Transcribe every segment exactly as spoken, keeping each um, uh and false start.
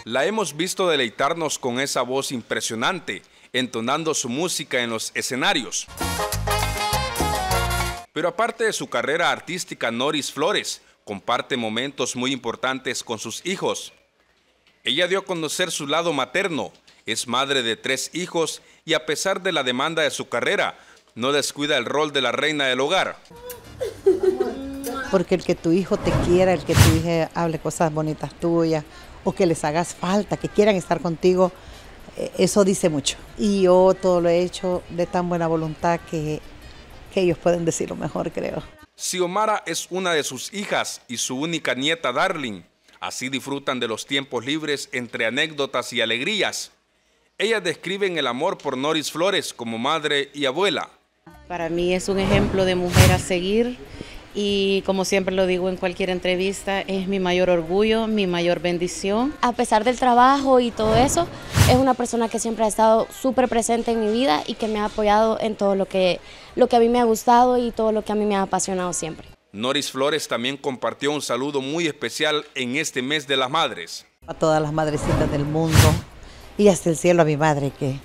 La hemos visto deleitarnos con esa voz impresionante, entonando su música en los escenarios. Pero aparte de su carrera artística, Noris Flores comparte momentos muy importantes con sus hijos. Ella dio a conocer su lado materno, es madre de tres hijos y a pesar de la demanda de su carrera, no descuida el rol de la reina del hogar. Porque el que tu hijo te quiera, el que tu hija hable cosas bonitas tuyas, o que les hagas falta, que quieran estar contigo, eso dice mucho. Y yo todo lo he hecho de tan buena voluntad que, que ellos pueden decir lo mejor, creo. Xiomara es una de sus hijas y su única nieta Darling. Así disfrutan de los tiempos libres entre anécdotas y alegrías. Ellas describen el amor por Noris Flores como madre y abuela. Para mí es un ejemplo de mujer a seguir y como siempre lo digo en cualquier entrevista, es mi mayor orgullo, mi mayor bendición. A pesar del trabajo y todo eso, es una persona que siempre ha estado súper presente en mi vida y que me ha apoyado en todo lo que, lo que a mí me ha gustado y todo lo que a mí me ha apasionado siempre. Noris Flores también compartió un saludo muy especial en este mes de las madres. A todas las madrecitas del mundo y hasta el cielo a mi madre, que,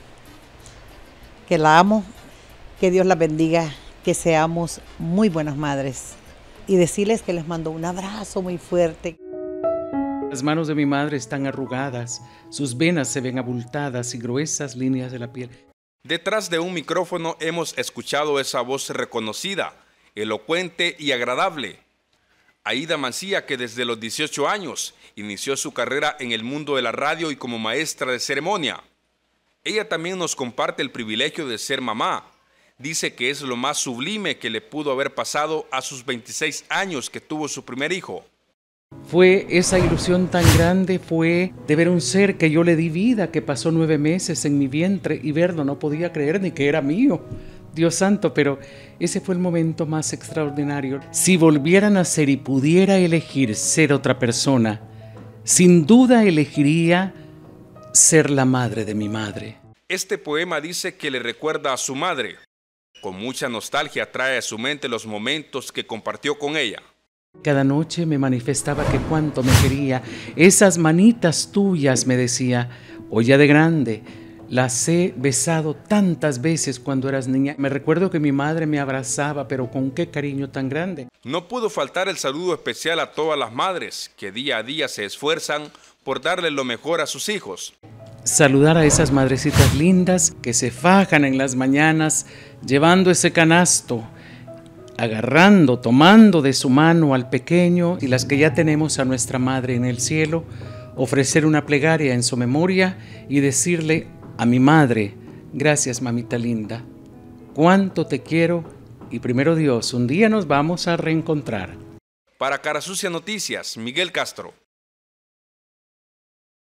que la amo, que Dios la bendiga, que seamos muy buenas madres. Y decirles que les mando un abrazo muy fuerte. Las manos de mi madre están arrugadas, sus venas se ven abultadas y gruesas líneas de la piel. Detrás de un micrófono hemos escuchado esa voz reconocida, elocuente y agradable. Aida Mancilla, que desde los dieciocho años inició su carrera en el mundo de la radio y como maestra de ceremonia. Ella también nos comparte el privilegio de ser mamá. Dice que es lo más sublime que le pudo haber pasado a sus veintiséis años que tuvo su primer hijo. Fue esa ilusión tan grande, fue de ver un ser que yo le di vida, que pasó nueve meses en mi vientre y verlo, no podía creer ni que era mío. Dios santo, pero ese fue el momento más extraordinario. Si volviera a nacer y pudiera elegir ser otra persona, sin duda elegiría ser la madre de mi madre. Este poema dice que le recuerda a su madre. Con mucha nostalgia trae a su mente los momentos que compartió con ella. Cada noche me manifestaba que cuánto me quería. Esas manitas tuyas, me decía, hoy ya de grande, las he besado tantas veces cuando eras niña. Me recuerdo que mi madre me abrazaba, pero con qué cariño tan grande. No pudo faltar el saludo especial a todas las madres que día a día se esfuerzan por darle lo mejor a sus hijos. Saludar a esas madrecitas lindas que se fajan en las mañanas llevando ese canasto, agarrando, tomando de su mano al pequeño, y las que ya tenemos a nuestra madre en el cielo, ofrecer una plegaria en su memoria y decirle a mi madre, gracias mamita linda, cuánto te quiero y primero Dios, un día nos vamos a reencontrar. Para Cara Sucia Noticias, Miguel Castro.